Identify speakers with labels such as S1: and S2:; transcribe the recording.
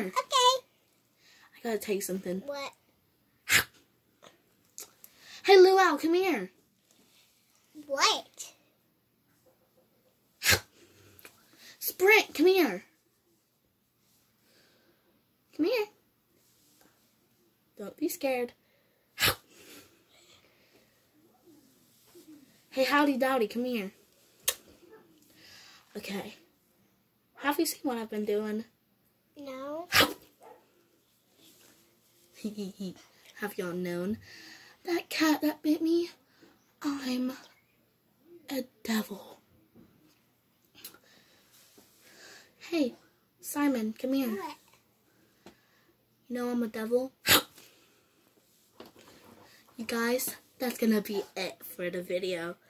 S1: here.
S2: Okay.
S1: I gotta tell you something.
S2: What?
S1: Hey, Luau, come here.
S2: What?
S1: Sprint, come here. Come here. Don't be scared. Hey, Howdy Dowdy, come here. Okay. Have you seen what I've been doing?
S2: No.
S1: Have y'all known? That cat that bit me, I'm a devil. Hey, Simon, come here.
S2: What?
S1: You know I'm a devil? You guys, that's gonna be it for the video.